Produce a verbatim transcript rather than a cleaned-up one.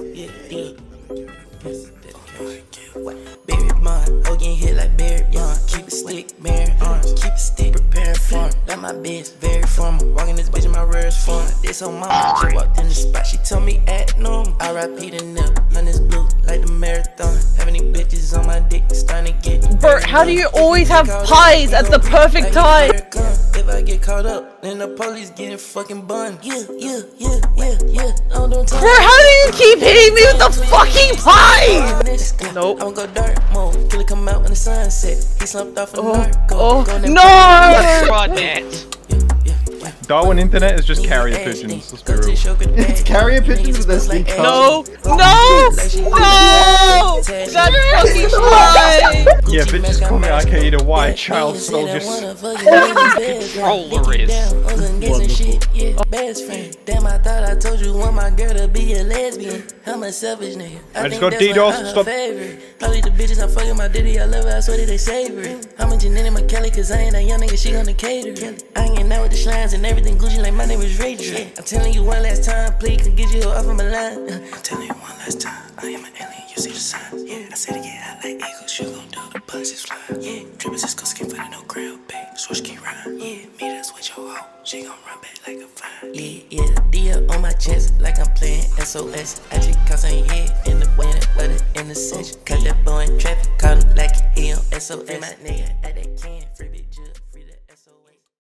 yeah, yeah. Baby mine, hoe getting hit like Barry Young. Keep it stick, Mary arms, keep it stick, prepare for him. Like my bitch, very formal. Walking this bitch in my rarest form. This whole mama, she walked in the spot, she told me act normal. I R I P the nip, on this blue, like the marathon. Having these bitches on my dick, starting to get. Bert, how do you always have pies at the perfect time? If I get caught up, then the police getting fucking bun. Yeah, yeah, yeah, yeah, yeah. Oh, don't talk. Bert, how do you keep hitting me with the fucking pie? Nope. I'm gonna go dark mode. Killer come out in the sunset. He slumped off a Oh, narco. oh, Going no! Darwin internet is just carrier pigeons. Let's be real. It's carrier pigeons with S D cards. No! No! No! That's fucking fine! Yeah, bitches call me Al-Qaeda. Why? Child soldiers. Controller is. Best friend. Damn, I thought I told you want my girl to be a lesbian. I'm a selfish nigga. I just got DDoS. Stop. Probably the bitches I'm fucking my ditty. I love her. I swear that they savor it. I'm a Janine McKelly, cause I ain't that young nigga. She gonna cater. I ain't getting out with the slimes and everything Gucci like my name is Rachel. I'm telling you one last time, please can get you off of my line. I'm telling you one last time, I am an alien. You see the signs. Yeah, I said it get hot like eagles. You gon' do the bugs is flying. Yeah, drippin' Cisco skin for no grill, babe. Switch keep rhyme. Yeah, me that's with your hoe. She gon' run back like a fine. Yeah, yeah, D L on my chest like I'm playing S O S. I just caught some head in the wind, but it in the session. Cut that boy in traffic, caught him like he on S O S. My nigga at that